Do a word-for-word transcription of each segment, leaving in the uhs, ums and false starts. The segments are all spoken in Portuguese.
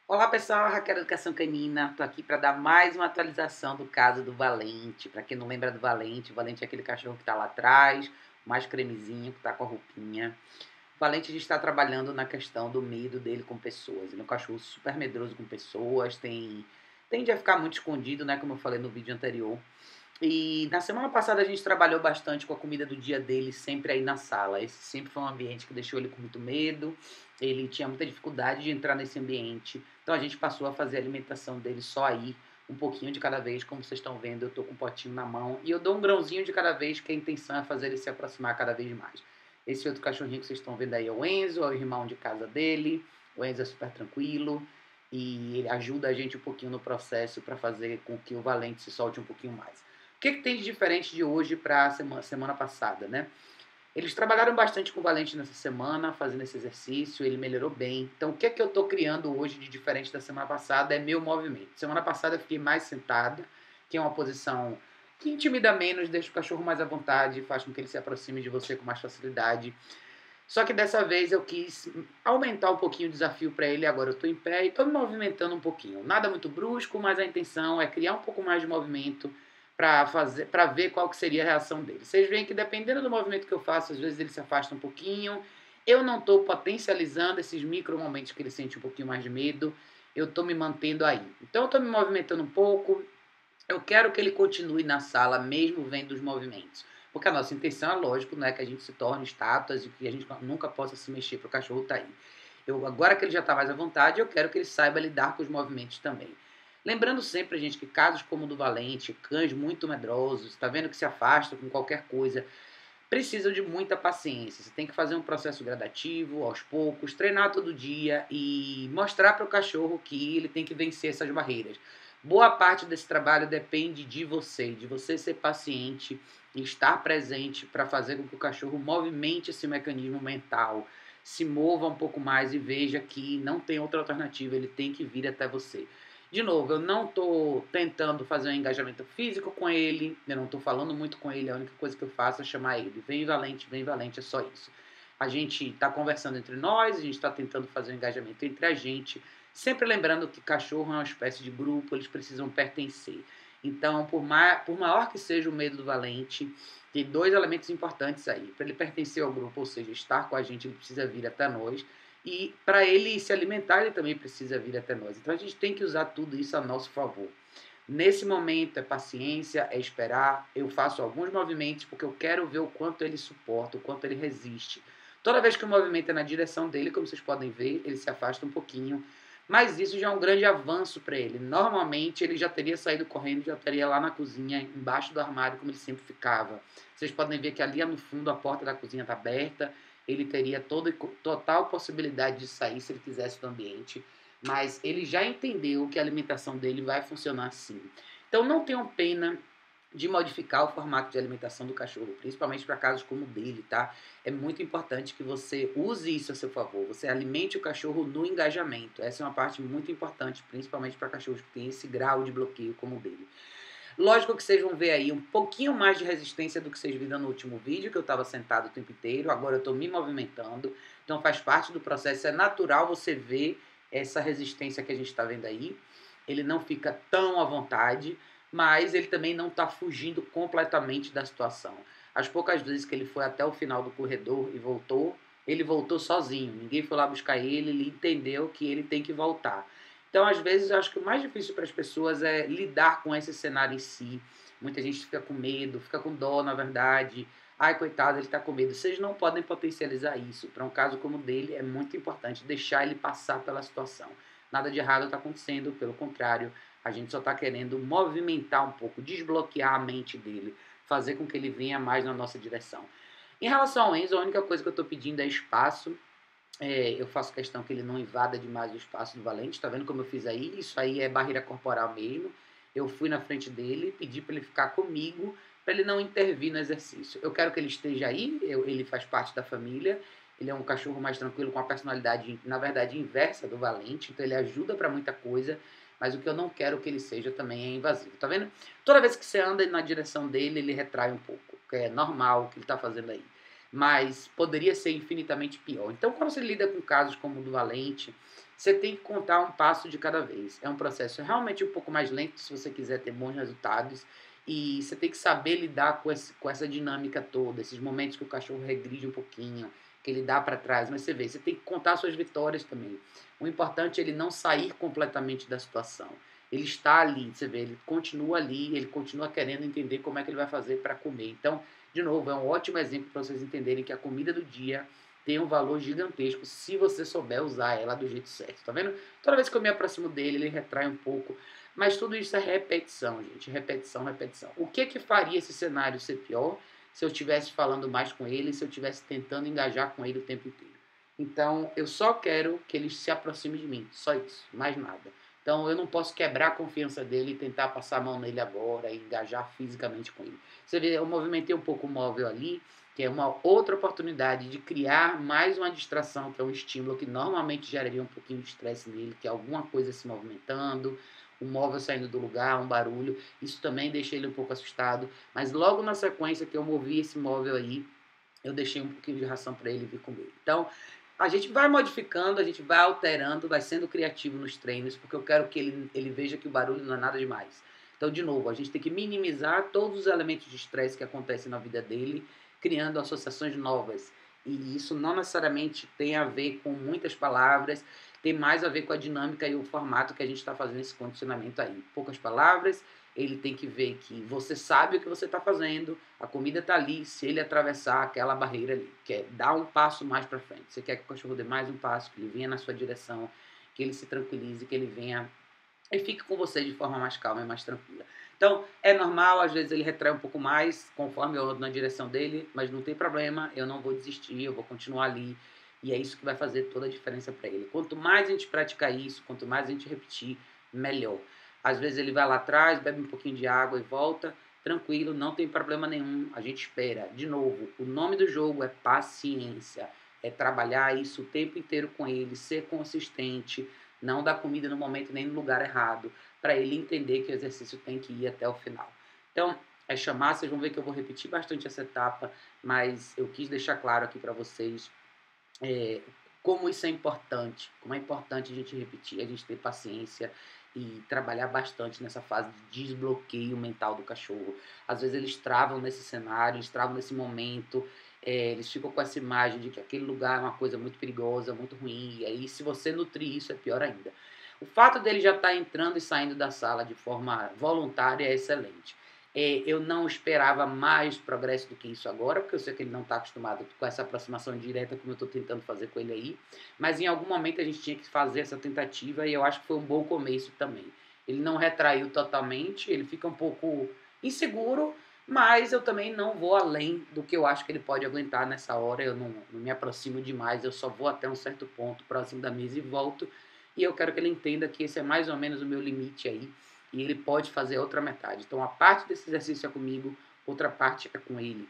Olá pessoal, Raquel da Educação Canina, tô aqui para dar mais uma atualização do caso do Valente. Para quem não lembra do Valente, o Valente é aquele cachorro que tá lá atrás, mais cremezinho, que tá com a roupinha. O Valente a gente está trabalhando na questão do medo dele com pessoas. Ele é um cachorro super medroso com pessoas, tem tende a ficar muito escondido, né, como eu falei no vídeo anterior. E na semana passada a gente trabalhou bastante com a comida do dia dele, sempre aí na sala. Esse sempre foi um ambiente que deixou ele com muito medo, ele tinha muita dificuldade de entrar nesse ambiente. Então a gente passou a fazer a alimentação dele só aí, um pouquinho de cada vez, como vocês estão vendo, eu tô com um potinho na mão. E eu dou um grãozinho de cada vez, que a intenção é fazer ele se aproximar cada vez mais. Esse outro cachorrinho que vocês estão vendo aí é o Enzo, é o irmão de casa dele. O Enzo é super tranquilo e ele ajuda a gente um pouquinho no processo para fazer com que o Valente se solte um pouquinho mais. O que, que tem de diferente de hoje para a semana, semana passada, né? Eles trabalharam bastante com o Valente nessa semana, fazendo esse exercício, ele melhorou bem. Então, o que, que eu estou criando hoje de diferente da semana passada é meu movimento. Semana passada eu fiquei mais sentada, que é uma posição que intimida menos, deixa o cachorro mais à vontade, faz com que ele se aproxime de você com mais facilidade. Só que dessa vez eu quis aumentar um pouquinho o desafio para ele. Agora eu estou em pé e estou me movimentando um pouquinho. Nada muito brusco, mas a intenção é criar um pouco mais de movimento para fazer, para ver qual que seria a reação dele. Vocês veem que dependendo do movimento que eu faço, às vezes ele se afasta um pouquinho. Eu não estou potencializando esses micro momentos que ele sente um pouquinho mais de medo. Eu estou me mantendo aí. Então eu estou me movimentando um pouco. Eu quero que ele continue na sala, mesmo vendo os movimentos. Porque a nossa intenção é, lógico, não é que a gente se torne estátuas e que a gente nunca possa se mexer para o cachorro estar aí. Eu, agora que ele já está mais à vontade, eu quero que ele saiba lidar com os movimentos também. Lembrando sempre, gente, que casos como o do Valente, cães muito medrosos, está vendo que se afastam com qualquer coisa, precisam de muita paciência. Você tem que fazer um processo gradativo, aos poucos, treinar todo dia e mostrar para o cachorro que ele tem que vencer essas barreiras. Boa parte desse trabalho depende de você, de você ser paciente e estar presente para fazer com que o cachorro movimente esse mecanismo mental, se mova um pouco mais e veja que não tem outra alternativa, ele tem que vir até você. De novo, eu não estou tentando fazer um engajamento físico com ele, eu não estou falando muito com ele, a única coisa que eu faço é chamar ele. Vem Valente, vem Valente, é só isso. A gente está conversando entre nós, a gente está tentando fazer um engajamento entre a gente, sempre lembrando que cachorro é uma espécie de grupo, eles precisam pertencer. Então, por, mais, por maior que seja o medo do Valente, tem dois elementos importantes aí. Para ele pertencer ao grupo, ou seja, estar com a gente, ele precisa vir até nós. E para ele se alimentar, ele também precisa vir até nós. Então a gente tem que usar tudo isso a nosso favor. Nesse momento é paciência, é esperar. Eu faço alguns movimentos porque eu quero ver o quanto ele suporta, o quanto ele resiste. Toda vez que o movimento é na direção dele, como vocês podem ver, ele se afasta um pouquinho. Mas isso já é um grande avanço para ele. Normalmente ele já teria saído correndo, já estaria lá na cozinha, embaixo do armário, como ele sempre ficava. Vocês podem ver que ali no fundo a porta da cozinha está aberta. Ele teria toda, total possibilidade de sair se ele quisesse do ambiente, mas ele já entendeu que a alimentação dele vai funcionar assim. Então não tenham pena de modificar o formato de alimentação do cachorro, principalmente para casos como o dele, tá? É muito importante que você use isso a seu favor, você alimente o cachorro no engajamento. Essa é uma parte muito importante, principalmente para cachorros que têm esse grau de bloqueio como o dele. Lógico que vocês vão ver aí um pouquinho mais de resistência do que vocês viram no último vídeo, que eu estava sentado o tempo inteiro, agora eu estou me movimentando, então faz parte do processo, é natural você ver essa resistência que a gente está vendo aí, ele não fica tão à vontade, mas ele também não está fugindo completamente da situação. As poucas vezes que ele foi até o final do corredor e voltou, ele voltou sozinho, ninguém foi lá buscar ele, ele entendeu que ele tem que voltar. Então, às vezes, eu acho que o mais difícil para as pessoas é lidar com esse cenário em si. Muita gente fica com medo, fica com dó, na verdade. Ai, coitado, ele está com medo. Vocês não podem potencializar isso. Para um caso como o dele, é muito importante deixar ele passar pela situação. Nada de errado está acontecendo, pelo contrário, a gente só está querendo movimentar um pouco, desbloquear a mente dele, fazer com que ele venha mais na nossa direção. Em relação ao Enzo, a única coisa que eu estou pedindo é espaço. É, eu faço questão que ele não invada demais o espaço do Valente. Tá vendo como eu fiz aí? Isso aí é barreira corporal mesmo. Eu fui na frente dele, pedi para ele ficar comigo, para ele não intervir no exercício. Eu quero que ele esteja aí, eu, ele faz parte da família. Ele é um cachorro mais tranquilo, com a personalidade, na verdade, inversa do Valente. Então ele ajuda para muita coisa, mas o que eu não quero que ele seja também é invasivo. Tá vendo? Toda vez que você anda na direção dele, ele retrai um pouco, que é normal o que ele está fazendo aí. mas poderia ser infinitamente pior. Então, quando você lida com casos como o do Valente, você tem que contar um passo de cada vez. É um processo realmente um pouco mais lento se você quiser ter bons resultados, e você tem que saber lidar com, esse, com essa dinâmica toda, esses momentos que o cachorro regride um pouquinho, que ele dá para trás, mas você vê, você tem que contar suas vitórias também. O importante é ele não sair completamente da situação. Ele está ali, você vê, ele continua ali, ele continua querendo entender como é que ele vai fazer para comer. Então, de novo, é um ótimo exemplo para vocês entenderem que a comida do dia tem um valor gigantesco se você souber usar ela do jeito certo, tá vendo? Toda vez que eu me aproximo dele, ele retrai um pouco, mas tudo isso é repetição, gente, repetição, repetição. O que que faria esse cenário ser pior se eu estivesse falando mais com ele, se eu estivesse tentando engajar com ele o tempo inteiro? Então, eu só quero que ele se aproxime de mim, só isso, mais nada. Então, eu não posso quebrar a confiança dele e tentar passar a mão nele agora e engajar fisicamente com ele. Você vê, eu movimentei um pouco o móvel ali, que é uma outra oportunidade de criar mais uma distração, que é um estímulo que normalmente geraria um pouquinho de estresse nele, que é alguma coisa se movimentando, um móvel saindo do lugar, um barulho. Isso também deixa ele um pouco assustado. Mas logo na sequência que eu movi esse móvel aí, eu deixei um pouquinho de ração para ele vir comer. Então, a gente vai modificando, a gente vai alterando, vai sendo criativo nos treinos, porque eu quero que ele, ele veja que o barulho não é nada demais. Então, de novo, a gente tem que minimizar todos os elementos de estresse que acontecem na vida dele, criando associações novas. E isso não necessariamente tem a ver com muitas palavras, tem mais a ver com a dinâmica e o formato que a gente está fazendo esse condicionamento aí. Poucas palavras, ele tem que ver que você sabe o que você está fazendo, a comida está ali, se ele atravessar aquela barreira ali, que é dar um passo mais para frente. Você quer que o cachorro dê mais um passo, que ele venha na sua direção, que ele se tranquilize, que ele venha e fique com você de forma mais calma e mais tranquila. Então, é normal, às vezes ele retrai um pouco mais, conforme eu ando na direção dele, mas não tem problema, eu não vou desistir, eu vou continuar ali, e é isso que vai fazer toda a diferença para ele. Quanto mais a gente praticar isso, quanto mais a gente repetir, melhor. Às vezes ele vai lá atrás, bebe um pouquinho de água e volta, tranquilo, não tem problema nenhum, a gente espera. De novo, o nome do jogo é paciência, é trabalhar isso o tempo inteiro com ele, ser consistente, não dar comida no momento nem no lugar errado, para ele entender que o exercício tem que ir até o final. Então, é chamar, vocês vão ver que eu vou repetir bastante essa etapa, mas eu quis deixar claro aqui para vocês é, como isso é importante, como é importante a gente repetir, a gente ter paciência e trabalhar bastante nessa fase de desbloqueio mental do cachorro. Às vezes eles travam nesse cenário, eles travam nesse momento, é, eles ficam com essa imagem de que aquele lugar é uma coisa muito perigosa, muito ruim, e aí se você nutrir isso é pior ainda. O fato dele já estar entrando e saindo da sala de forma voluntária é excelente. É, eu não esperava mais progresso do que isso agora, porque eu sei que ele não está acostumado com essa aproximação direta como eu estou tentando fazer com ele aí, mas em algum momento a gente tinha que fazer essa tentativa e eu acho que foi um bom começo também. Ele não retraiu totalmente, ele fica um pouco inseguro, mas eu também não vou além do que eu acho que ele pode aguentar nessa hora, eu não, não me aproximo demais, eu só vou até um certo ponto próximo da mesa e volto, e eu quero que ele entenda que esse é mais ou menos o meu limite aí, e ele pode fazer a outra metade. Então, a parte desse exercício é comigo, outra parte é com ele.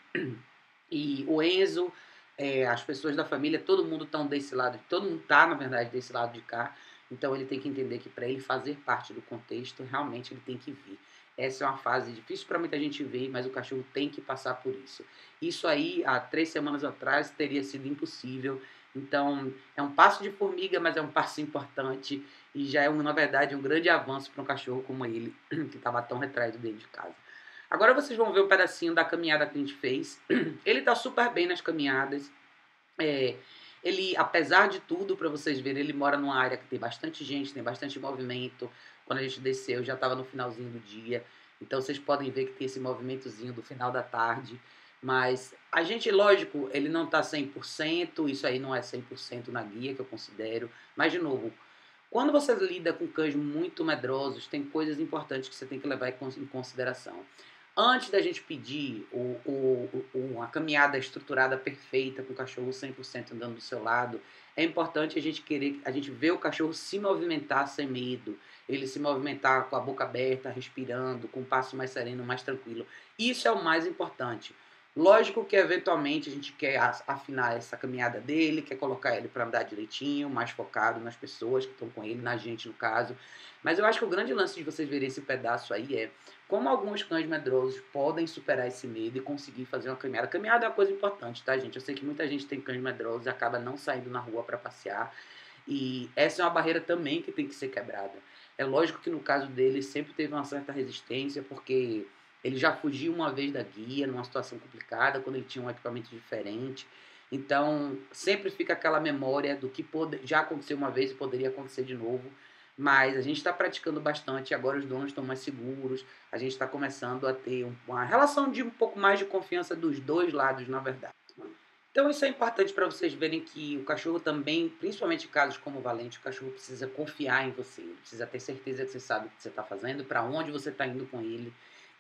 E o Enzo, é, as pessoas da família, todo mundo está desse lado, todo mundo está, na verdade, desse lado de cá. Então, ele tem que entender que para ele fazer parte do contexto, realmente ele tem que vir. Essa é uma fase difícil para muita gente ver, mas o cachorro tem que passar por isso. Isso aí, há três semanas atrás, teria sido impossível. Então, é um passo de formiga, mas é um passo importante e já é, um, na verdade, um grande avanço para um cachorro como ele, que estava tão retraído dentro de casa. Agora vocês vão ver um pedacinho da caminhada que a gente fez. Ele está super bem nas caminhadas. É, ele, apesar de tudo, para vocês verem, ele mora numa área que tem bastante gente, tem bastante movimento. Quando a gente desceu, já estava no finalzinho do dia. Então vocês podem ver que tem esse movimentozinho do final da tarde. Mas a gente, lógico, ele não está cem por cento, isso aí não é cem por cento na guia que eu considero. Mas, de novo, quando você lida com cães muito medrosos, tem coisas importantes que você tem que levar em consideração. Antes da gente pedir o, o, o, uma caminhada estruturada perfeita com o cachorro cem por cento andando do seu lado, é importante a gente querer, a gente ver o cachorro se movimentar sem medo, ele se movimentar com a boca aberta, respirando, com um passo mais sereno, mais tranquilo. Isso é o mais importante. Lógico que eventualmente a gente quer afinar essa caminhada dele, quer colocar ele para andar direitinho, mais focado nas pessoas que estão com ele, na gente no caso. Mas eu acho que o grande lance de vocês verem esse pedaço aí é como alguns cães medrosos podem superar esse medo e conseguir fazer uma caminhada. Caminhada é uma coisa importante, tá, gente? Eu sei que muita gente tem cães medrosos e acaba não saindo na rua para passear. E essa é uma barreira também que tem que ser quebrada. É lógico que no caso dele sempre teve uma certa resistência, porque ele já fugiu uma vez da guia, numa situação complicada, quando ele tinha um equipamento diferente. Então, sempre fica aquela memória do que pode, já aconteceu uma vez e poderia acontecer de novo. Mas a gente está praticando bastante, agora os donos estão mais seguros, a gente está começando a ter uma relação de um pouco mais de confiança dos dois lados, na verdade. Então isso é importante para vocês verem que o cachorro também, principalmente em casos como o Valente, o cachorro precisa confiar em você, ele precisa ter certeza que você sabe o que você está fazendo, para onde você está indo com ele,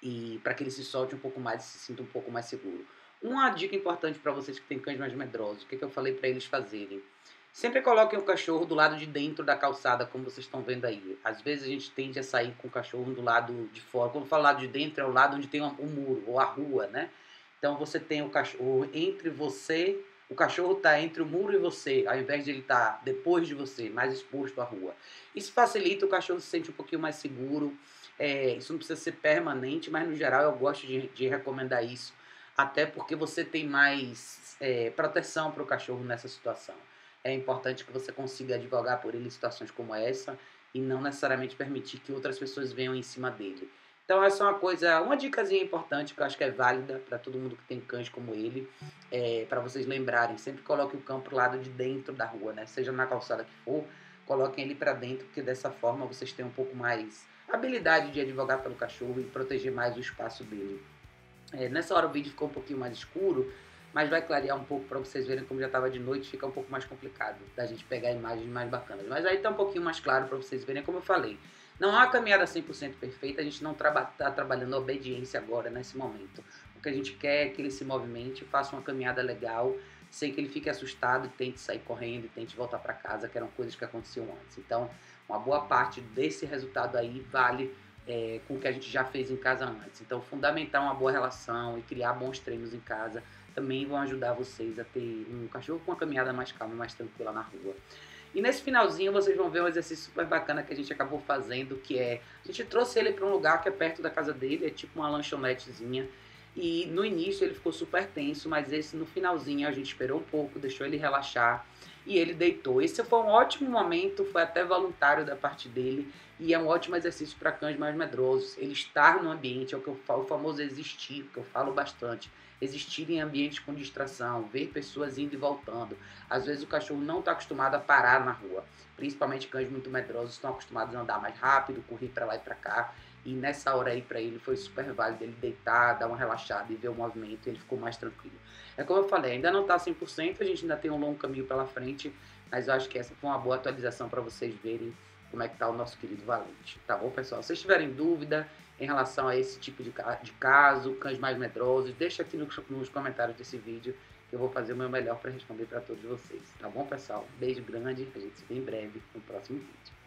e para que ele se solte um pouco mais e se sinta um pouco mais seguro. Uma dica importante para vocês que têm cães mais medrosos, o que, que eu falei para eles fazerem? Sempre coloquem o cachorro do lado de dentro da calçada, como vocês estão vendo aí. Às vezes a gente tende a sair com o cachorro do lado de fora. Quando eu falo lado de dentro, é o lado onde tem o muro, ou a rua, né? Então você tem o cachorro entre você, o cachorro está entre o muro e você, ao invés de ele estar tá depois de você, mais exposto à rua. Isso facilita, o cachorro se sente um pouquinho mais seguro. É, isso não precisa ser permanente, mas no geral eu gosto de, de recomendar isso, até porque você tem mais é, proteção para o cachorro nessa situação. É importante que você consiga advogar por ele em situações como essa e não necessariamente permitir que outras pessoas venham em cima dele. Então essa é uma coisa, uma dicasinha importante que eu acho que é válida para todo mundo que tem cães como ele, é, para vocês lembrarem, sempre coloque o cão pro lado de dentro da rua, né? Seja na calçada que for, coloquem ele para dentro, porque dessa forma vocês têm um pouco mais habilidade de advogar pelo cachorro e proteger mais o espaço dele. É, nessa hora o vídeo ficou um pouquinho mais escuro, mas vai clarear um pouco para vocês verem como já estava de noite, fica um pouco mais complicado da gente pegar imagens mais bacanas. Mas aí está um pouquinho mais claro para vocês verem, como eu falei. Não há uma caminhada cem por cento perfeita, a gente não está traba trabalhando a obediência agora, nesse momento. O que a gente quer é que ele se movimente, faça uma caminhada legal, sem que ele fique assustado e tente sair correndo e tente voltar para casa, que eram coisas que aconteciam antes. Então, uma boa parte desse resultado aí vale é, com o que a gente já fez em casa antes. Então, fundamentar uma boa relação e criar bons treinos em casa também vão ajudar vocês a ter um cachorro com uma caminhada mais calma, mais tranquila na rua. E nesse finalzinho vocês vão ver um exercício super bacana que a gente acabou fazendo, que é, a gente trouxe ele para um lugar que é perto da casa dele, é tipo uma lanchonetezinha, e no início ele ficou super tenso, mas esse no finalzinho a gente esperou um pouco, deixou ele relaxar, e ele deitou. Esse foi um ótimo momento, foi até voluntário da parte dele, e é um ótimo exercício para cães mais medrosos. Ele estar no ambiente, é o que eu falo, o famoso existir, que eu falo bastante. Existir em ambientes com distração, ver pessoas indo e voltando. Às vezes o cachorro não está acostumado a parar na rua, principalmente cães muito medrosos estão acostumados a andar mais rápido, correr para lá e para cá, e nessa hora aí para ele foi super válido ele deitar, dar uma relaxada e ver o movimento, e ele ficou mais tranquilo. É como eu falei, ainda não está cem por cento, a gente ainda tem um longo caminho pela frente, mas eu acho que essa foi uma boa atualização para vocês verem como é que está o nosso querido Valente. Tá bom, pessoal? Se vocês tiverem dúvida em relação a esse tipo de, de caso, cães mais medrosos, deixa aqui nos, nos comentários desse vídeo, que eu vou fazer o meu melhor para responder para todos vocês. Tá bom, pessoal? Beijo grande, a gente se vê em breve no próximo vídeo.